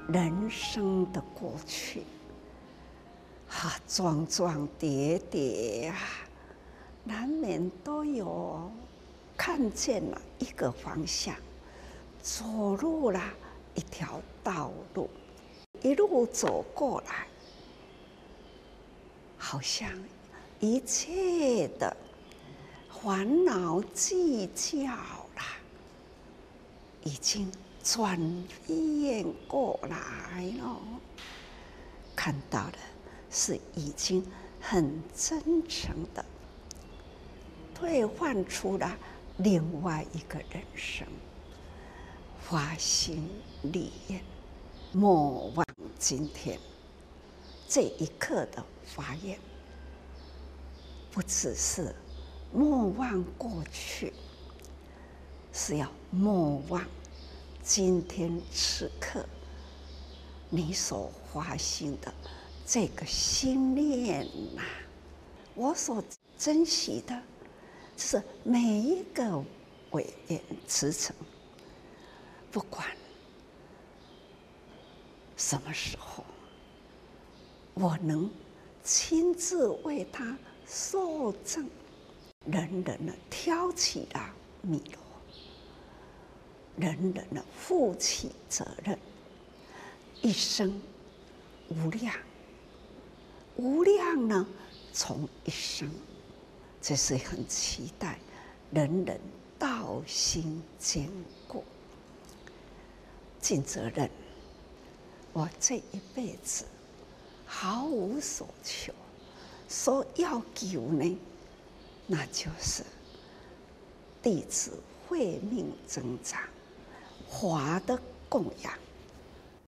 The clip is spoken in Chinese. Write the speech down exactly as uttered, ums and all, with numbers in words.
人生的过去，啊，桩桩叠叠啊，难免都有看见了一个方向，走入了一条道路，一路走过来，好像一切的烦恼计较啦，已经转变过来了，看到的是已经很真诚的兑换出了另外一个人生，发心立愿，莫忘今天。这一刻的发愿，不只是莫忘过去，是要莫忘今天此刻你所发心的这个心念呐、啊。我所珍惜的是每一个委员辞呈，不管什么时候，我能亲自为他受证，人人的挑起了弥罗，人人的负起责任，一生无量，无量呢从一生，这是很期待人人道心坚固，尽责任。我这一辈子毫无所求，所要求呢，那就是弟子慧命增长，法的供养，